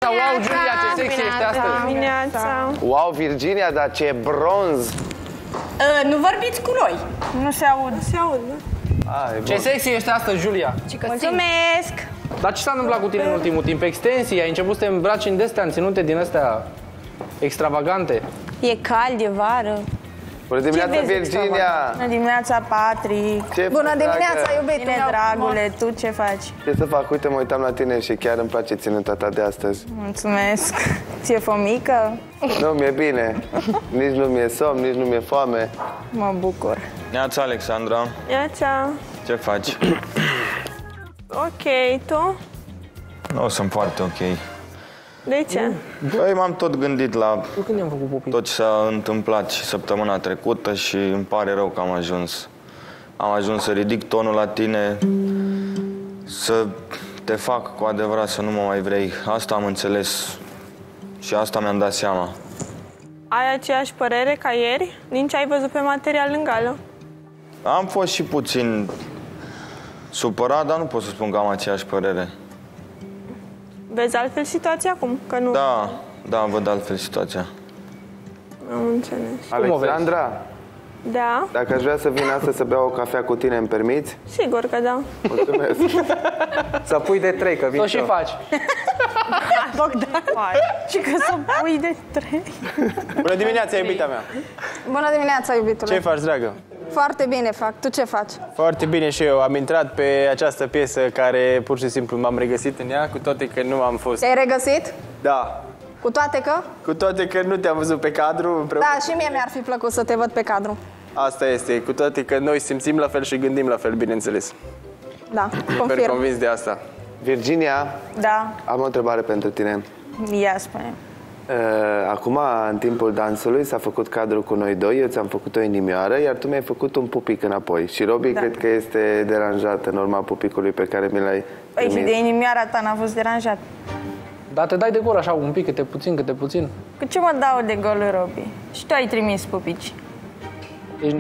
Wow, Giulia, ce sexy ești astăzi! Dimineața. Wow, Virginia, dar ce bronz! Nu vorbiți cu noi. Nu se aud. Se aud, nu? Ce sexy ești astăzi, Giulia! Mulțumesc! Dar ce s-a întâmplat cu tine în ultimul timp? Extensii? Ai început să te îmbraci în de-astea, în ținute din astea extravagante? E cald, e vară. Bună dimineața, Virginia! Bună dimineața, Patrick! Ce Bună faci, dimineața, dragă? iubite! Bine, dragule, tu ce faci? Ce să fac? Uite, mă uitam la tine și chiar îmi place ținuta ta de astăzi. Mulțumesc! Ți-e fomică? Nu, mi-e bine. Nici nu mi-e somn, nici nu mi-e foame. Mă bucur. Neața, Alexandra. Iața. Ce faci? Ok, tu? Nu sunt foarte ok. De ce? Păi m-am tot gândit la Când i-am făcut popii? tot ce s-a întâmplat și săptămâna trecută și îmi pare rău că am ajuns. Am ajuns să ridic tonul la tine, să te fac cu adevărat să nu mă mai vrei. Asta am înțeles și asta mi-am dat seama. Ai aceeași părere ca ieri? Din ce ai văzut pe material în gală? Am fost și puțin supărat, dar nu pot să spun că am aceeași părere. Vezi altfel situația acum? Că nu... Da, văd altfel situația. Am înțeles. Alexandra, Da? dacă aș vrea să vin astăzi să beau o cafea cu tine, îmi permiți? Sigur că da. Mulțumesc. Să pui de 3, că vin Să și faci. Bogdan. Și că să pui de 3. Bună dimineața, iubita mea. Bună dimineața, iubitule. Ce faci, dragă? Foarte bine fac. Tu ce faci? Foarte bine și eu. Am intrat pe această piesă care pur și simplu m-am regăsit în ea, cu toate că nu am fost. Te-ai regăsit? Da. Cu toate că? Cu toate că nu te-am văzut pe cadru împreună. Da, și mie mi-ar fi plăcut să te văd pe cadru. Asta este. Cu toate că noi simțim la fel și gândim la fel, bineînțeles. Da, Super confirm. convins de asta. Virginia, Da. am o întrebare pentru tine. Ia spune. Acum, în timpul dansului, s-a făcut cadru cu noi doi, eu ți-am făcut o inimioară, iar tu mi-ai făcut un pupic înapoi. Și Robi cred că este deranjat în urma pupicului pe care mi l-ai Păi și trimis. de inimioara ta n-a fost deranjat. Dar te dai de gol așa un pic, câte puțin, câte puțin. Cu ce mă dau de gol, Robi? Și tu ai trimis pupici. Ești,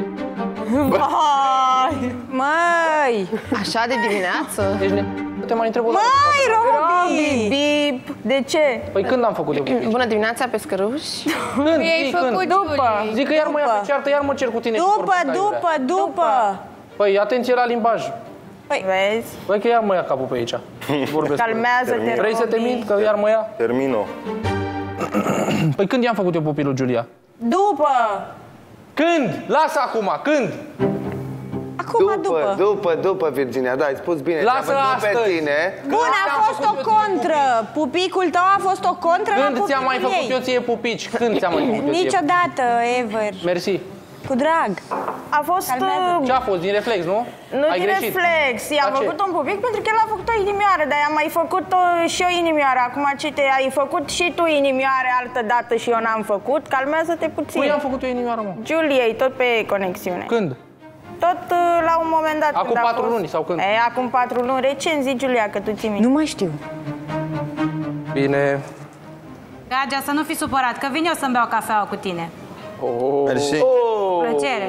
Vai! Măi! Așa de dimineață? te mai întreb o dată. Măi, Robi! Bip! De ce? Păi când am făcut eu pupici? Bună dimineața, pescăruși. Când? Mi-ai Zi, făcut când? După! Zic că iar mă ia pe ceartă, iar mă cer cu tine. și vorbesc aiurea. După! Păi, atenție la limbaj. Păi, vezi? Păi că iar mă ia capul pe aici. Vorbesc. Calmează-te, Vrei să te Robi. mint că iar mă ia? Termino. Păi când i-am făcut eu pupilul, Giulia? După! Când? Lasă acum, când? Acum, După, Virginia, da, ai spus bine. Lasă Te-am văzut pe astăzi. tine. Bun, a Ți-am fost făcut o eu ție contră. Pupicul tău a fost o contră la Când ți-am mai pupicul făcut ei. eu ție pupici? Când ți-am mai făcut eu ție? Niciodată, ever. Mersi. Cu drag. A fost... Ce a fost? Din reflex, nu? Nu Ai din greșit. reflex. I-am La ce? făcut un pupic pentru că el a făcut o inimioară, dar i-am mai făcut și o inimioară. Acum ce ai făcut și tu inimioare altă dată și eu n-am făcut? Calmează-te puțin. Păi am făcut eu inimioară, mă. Giuliei, tot pe conexiune. Când? Tot la un moment dat. Acum când a 4 fost. luni sau când? Acum 4 luni. Recent, zi Giulia, că tu ții minte. Nu mai știu. Bine. Gagea, să nu fii supărat, că vin eu să-mi beau cafeaua cu tine. Mersi. Plăcere.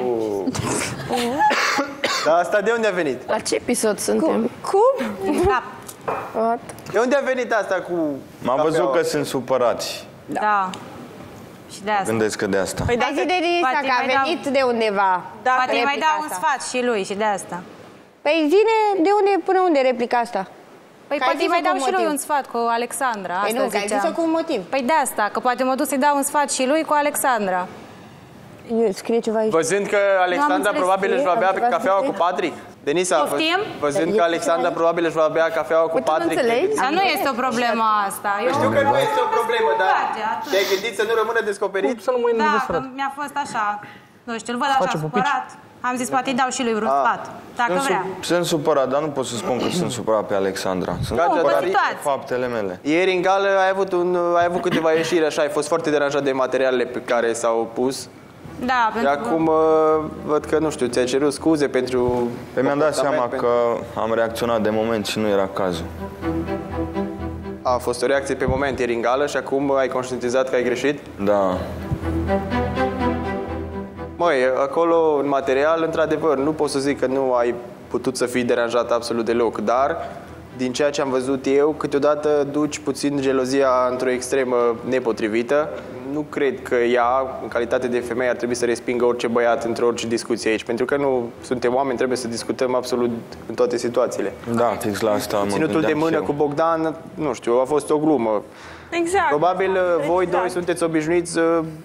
Dar asta de unde a venit? La ce episod suntem? Cum? Din cap. De unde a venit asta cu... M-am văzut că sunt supărați. Da. Și de asta. Gândesc că de asta. Păi zi de Lisa, Poate că a mai dau- venit de undeva. Poate îi mai replica dau un asta. sfat și lui și de asta. Păi zine de unde până unde replica asta? Păi Că ai poate îi mai zis-o dau cu și lui motiv. un sfat cu Alexandra. Păi Asta nu, că ai ziceam. zis-o cu un motiv. Păi de asta, că poate mă duc să-i dau un sfat și lui cu Alexandra. Scrie ceva aici. Văzând că Alexandra înțeles. probabil își va bea Am cafeaua cu înțeles. Patrick. Denisa, Poftim? văzând că Alexandra probabil își va bea cafeaua cu Păi tu nu Patrick. înțelegi? Dar nu este o problemă asta. Eu Știu că nu este o problemă, dar Face, atunci. te-ai gândit să nu rămână descoperit? Să nu mă Da, enervez, că frate. mi-a fost așa. Nu știu, îl văd așa Face pupici? supărat. Am zis, poate îi dau și lui vreun sfat, dacă vrea. Sunt supărat, dar nu pot să spun că sunt supărat pe Alexandra. Sunt Gata, supărat pe pe situație. faptele mele. Ieri în gală ai avut câteva ieșiri așa, ai fost foarte deranjat de materialele pe care s-au pus. Da, Și pentru acum văd că, nu știu, ți-ai cerut scuze pentru... Pe mi-am dat seama comportament, că am reacționat de moment și nu era cazul. A fost o reacție pe moment ieri în gală și acum ai conștientizat că ai greșit? Da. Măi, acolo, în material, într-adevăr, nu pot să zic că nu ai putut să fii deranjat absolut deloc, dar din ceea ce am văzut eu, câteodată duci puțin gelozia într-o extremă nepotrivită. Nu cred că ea, în calitate de femeie, ar trebui să respingă orice băiat într-o orice discuție aici, pentru că nu suntem oameni, trebuie să discutăm absolut în toate situațiile. Da, fix la asta mă Ținutul de gândeam mână și eu. cu Bogdan, nu știu, a fost o glumă. Exact. Probabil voi doi sunteți obișnuiți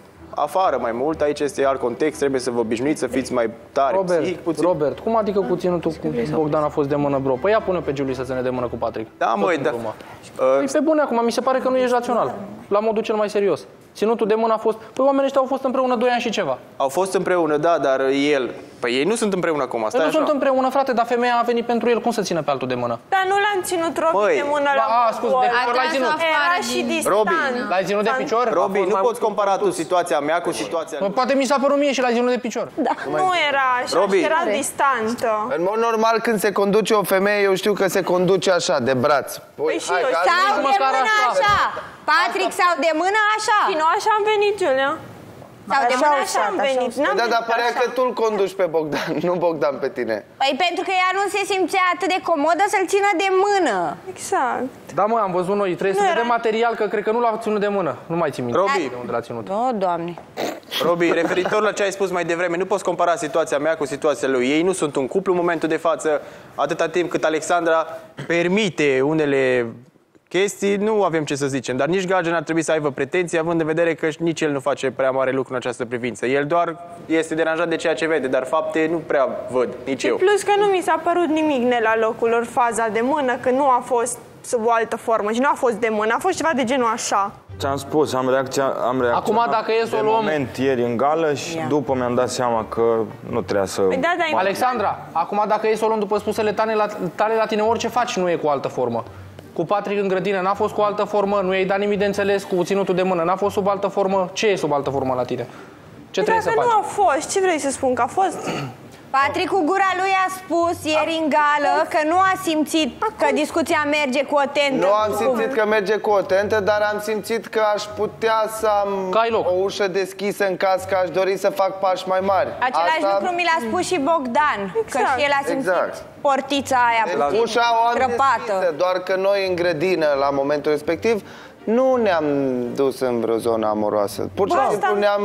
afară mai mult, aici este alt context, trebuie să vă obișnuiți, să fiți mai tari psihic puțin. Robert, cum adică cu ținutul cu Bogdan a fost de mână, bro? Păi ia pune pe Giulia să ține de mână cu Patrick. Da, măi, da. Păi pe bune acum, mi se pare că nu ești rațional. La modul cel mai serios. Ținutul de mână a fost... Păi oamenii ăștia au fost împreună 2 ani și ceva. Au fost împreună, da, dar el... Păi ei nu sunt împreună acum, stai Nu așa. sunt împreună, frate, dar femeia a venit pentru el. Cum să țină pe altul de mână? Dar nu l-am ținut Robi Măi. de mână la scuze, de picior l-ai ținut. Era și distant. Robi, L-ai ținut de picior? Robi, nu poți compara tu situația mea cu situația lui. Poate mi s-a părut mie și l-ai ținut de picior. Nu era așa, Robi. era distantă. În mod normal, când se conduce o femeie, eu știu că se conduce așa, de braț. Păi și eu, că Sau altfel- de măcar mână așa. așa. Patrick, sau de mână așa. Și nu așa am venit, Giulia. Sau de Așa, mână așa am venit. N-am Da, dar venit părea așa. că tu îl conduci pe Bogdan, nu Bogdan pe tine. Păi pentru că ea nu se simțea atât de comodă să-l țină de mână. Exact. Da, mă, am văzut noi. Trebuie să Nu vedem era- material, că cred că nu l-a ținut de mână. Nu mai țin minte. Robi. De unde l-a ținut. O, Doamne. Robi, referitor la ce ai spus mai devreme, nu poți compara situația mea cu situația lui. Ei nu sunt un cuplu în momentul de față, atâta timp cât Alexandra permite unele chestii, nu avem ce să zicem. Dar nici Gage n-ar trebui să aibă pretenții, având în vedere că nici el nu face prea mare lucru în această privință. El doar este deranjat de ceea ce vede, dar fapte nu prea văd, nici Și eu. plus că nu mi s-a părut nimic ne la locul lor faza de mână, că nu a fost sub o altă formă și nu a fost de mână, a fost ceva de genul așa. Ți-am spus, am reacționat Acum, dacă e să o de luăm- moment ieri în gală și după mi-am dat seama că nu trebuia să... Păi da, da, Alexandra, acum dacă e să o luăm după spusele tale la tine, orice faci nu e cu altă formă. Cu Patrick în grădină n-a fost cu altă formă, nu i-ai dat nimic de înțeles, cu ținutul de mână n-a fost sub altă formă. Ce e sub altă formă la tine? Ce trebuie să Dacă faci? nu a fost, ce vrei să spun? Că a fost? Patrick cu gura lui a spus ieri în gală că nu a simțit că discuția merge cu o tentă. Nu am simțit că merge cu o tentă, dar am simțit că aș putea să am Că ai loc. o ușă deschisă în caz că aș dori să fac pași mai mari. Același lucru mi l-a spus și Bogdan, că Exact. și el a simțit Exact. portița aia Deci puțin ușa o am crăpată. deschisă, doar că noi în grădină, la momentul respectiv, nu ne-am dus în vreo zonă amoroasă. Pur și Bă, simplu asta- ne-am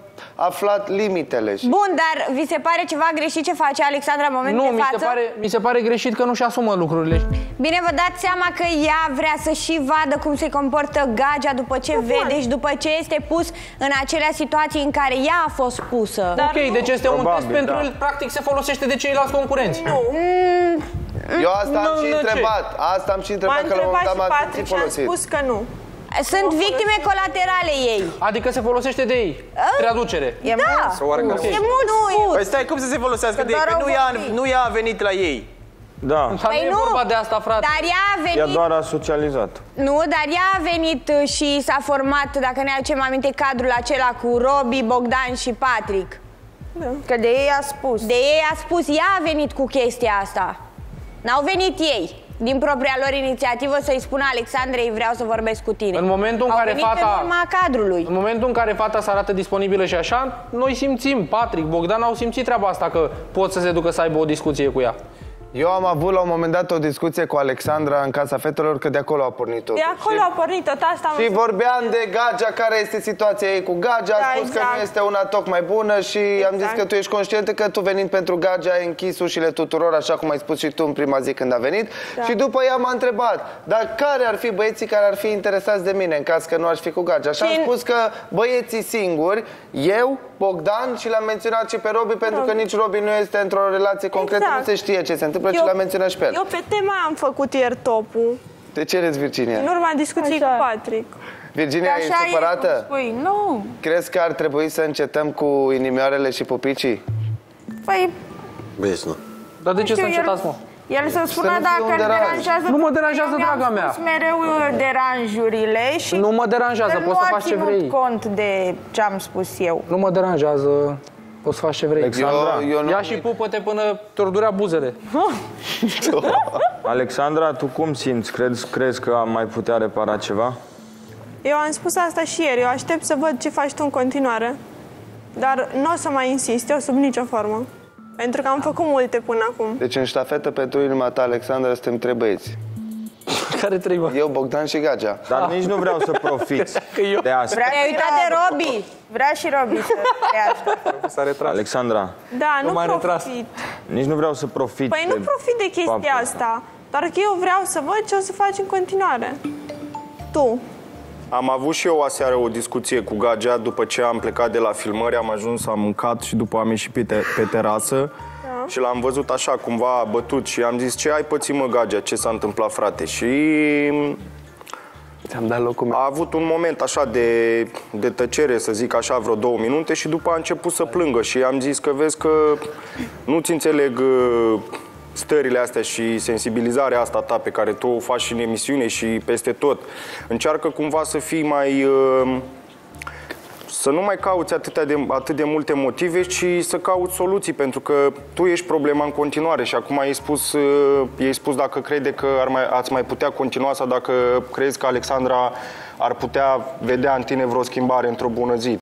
aflat limitele. Și Bun, dar vi se pare ceva greșit ce face Alexandra în momentul Nu, de față? mi se pare greșit că nu-și asumă lucrurile. Bine, vă dați seama că ea vrea să și vadă cum se comportă Gagea după ce vede și după ce este pus în acelea situații în care ea a fost pusă. Dar Ok, nu. deci este un Probabil, test pentru da. el, practic se folosește de ceilalți concurenți. eu asta am Nu, și nu, ce? întrebat. Asta am și M-a întrebat, că la un întrebat moment și dat m-am Patrick simțit și am folosit. spus că nu. Sunt victime colaterale ei. Adică se folosește de ei. Traducere. E Da, mult. e mult spus. Păi stai, cum să se folosească de ei? doar Că au vorbit. nu ea a venit la ei. Da, Dar Păi nu e vorba de asta, frate. dar ea a ea venit... doar a socializat. Nu, dar ea a venit și s-a format, dacă ne aducem aminte, cadrul acela cu Robi, Bogdan și Patrick. Că de ei a spus. De ei a spus, ea a venit cu chestia asta. N-au venit ei, din propria lor inițiativă, să-i spună Alexandrei, vreau să vorbesc cu tine. În momentul în Au care venit în fata- urma cadrului. În momentul în care fata se arată disponibilă și așa, noi simțim, Patrick, Bogdan au simțit treaba asta, că pot să se ducă să aibă o discuție cu ea. Eu am avut la un moment dat o discuție cu Alexandra în Casa Fetelor, că de acolo a pornit totul. De acolo a pornit tot asta. am Și spus. vorbeam de Gagea, care este situația ei cu Gagea, a Da, spus că exact. nu este una tocmai bună și am zis că tu ești conștientă că tu venind pentru Gagea ai închis ușile tuturor, așa cum ai spus și tu în prima zi când a venit. Și după ea m-a întrebat, dar care ar fi băieții care ar fi interesați de mine în caz că nu aș fi cu Gagea? Și am spus că băieții singuri, eu, Bogdan, și l-am menționat și pe Robi, pentru că nici Robi nu este într-o relație concretă, Exact. nu se știe ce se întâmplă, și l-am menționat și pe el. Eu pe tema aia am făcut ieri topul. De ce eres, Virginia? În urma discuției cu Patrick. Virginia, ești Așa e, supărată? cum spui. Nu. Crezi că ar trebui să încetăm cu inimioarele și pupicii? Păi, Vezi, nu. Dar de ce să știu, încetați, mă? el să spună nu fie dacă un îl deranj. deranjează. Nu mă deranjează, Eu mi-am draga mea. spus mereu deranjurile și Nu mă deranjează, el poți nu să a faci ce ținut vrei. cont de ce am spus eu. Nu mă deranjează, poți să faci ce vrei. Alexandra, Eu nu Ia și pupă-te până te-or durea buzele. Alexandra, tu cum simți? Crezi că am mai putea repara ceva? Eu am spus asta și ieri. Eu aștept să văd ce faci tu în continuare. Dar nu o să mai insist eu sub nicio formă. Pentru că am făcut multe până acum. Deci în ștafetă pentru inima ta, Alexandra, suntem 3 băieți. Care 3, bă? Eu, Bogdan și Gagea. Dar nici nu vreau să profiți de asta. Te-ai uitat de Robi? Vrea și Robi să ia asta. S-a retras. Alexandra, Da, nu m-am retras. profit. nici nu vreau să profit. Păi nu profit de chestia faptul asta. Doar că eu vreau să văd ce o să faci în continuare. Tu. Am avut și eu aseară o discuție cu Gagea după ce am plecat de la filmări, am ajuns, am mâncat și după am ieșit pe terasă și l-am văzut așa cumva bătut și am zis: ce ai pățit, mă, Gagea, ce s-a întâmplat, frate? Și Ți-am dat locul meu. a avut un moment așa de tăcere, să zic așa, vreo 2 minute și după a început să plângă și am zis că vezi că nu-ți înțeleg stările astea și sensibilizarea asta ta pe care tu o faci și în emisiune și peste tot. Încearcă cumva să fii mai... să nu mai cauți atât de multe motive, ci să cauți soluții, pentru că tu ești problema în continuare și acum i-ai spus dacă crede că ați mai putea continua sau dacă crezi că Alexandra ar putea vedea în tine vreo schimbare într-o bună zi.